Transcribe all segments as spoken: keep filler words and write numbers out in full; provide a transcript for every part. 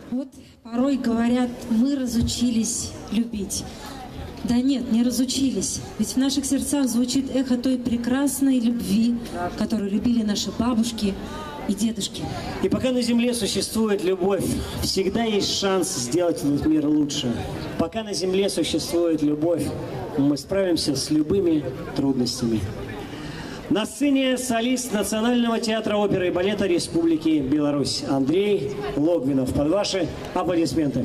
Вот порой говорят, мы разучились любить. Да нет, не разучились. Ведь в наших сердцах звучит эхо той прекрасной любви, которую любили наши бабушки и дедушки. И пока на земле существует любовь, всегда есть шанс сделать этот мир лучше. Пока на земле существует любовь, мы справимся с любыми трудностями. На сцене солист Национального театра оперы и балета Республики Беларусь Андрей Логвинов. Под ваши аплодисменты.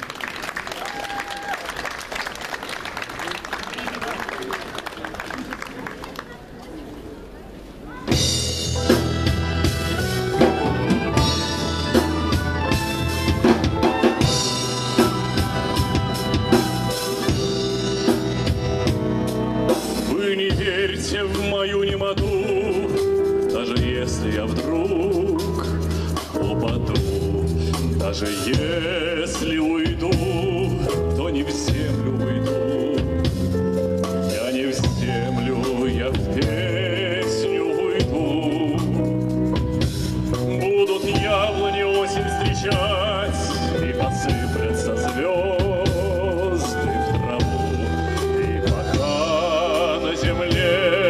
В мою немоту, даже если я вдруг упаду, даже если уйду, то не в землю уйду. Я не в землю, я в песню уйду. Будут яблони осень встречать, и посыплются звезды в траву. И пока на земле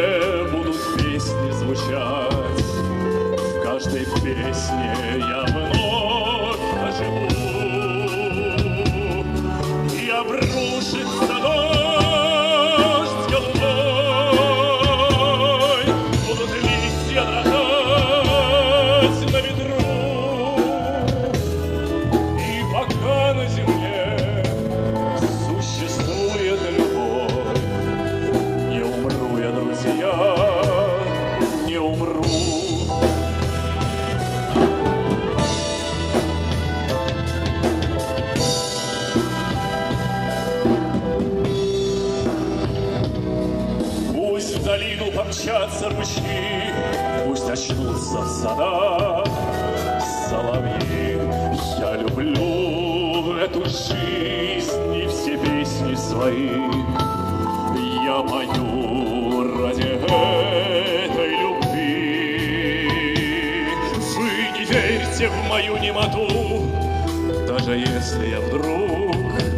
звучать, в каждой песне я вновь оживу, и обрушится дождь голубой, будут листья дрожать на ветру, и пока на земле существует любовь, не умру я, друзья. Не умру. Пусть в долину помчатся ручьи, пусть очнутся в садах соловьи. Я люблю эту жизнь и все песни свои. Я пою ради этой любви. Вы не верьте в мою немоту, даже если я вдруг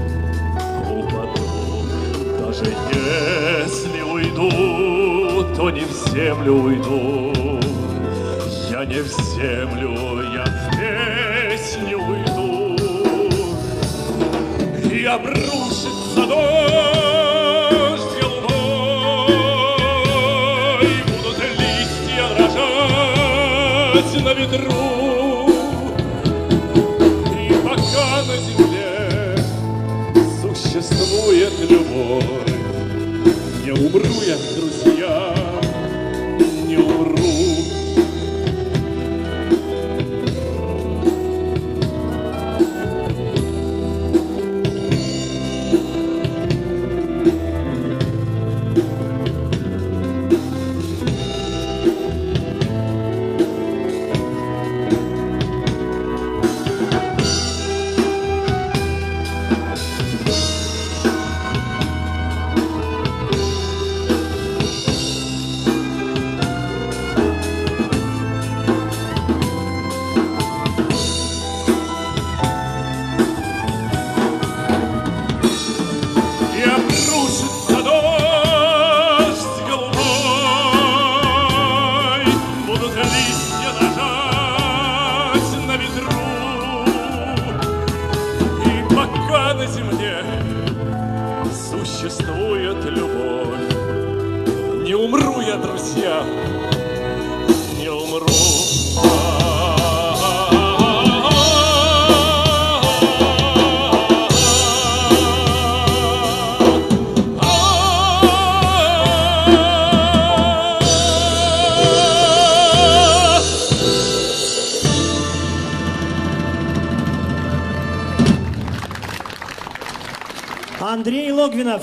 упаду, даже если уйду, то не в землю уйду. Я не в землю, я в песню уйду, и обрушится дождь. На ветру, и пока на земле существует любовь, не умру я, друзья, не умру. Существует любовь, не умру я, друзья, не умру. Андрей Логвинов.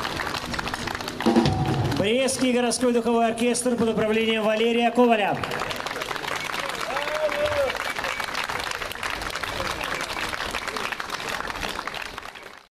Брестский городской духовой оркестр под управлением Валерия Коваля.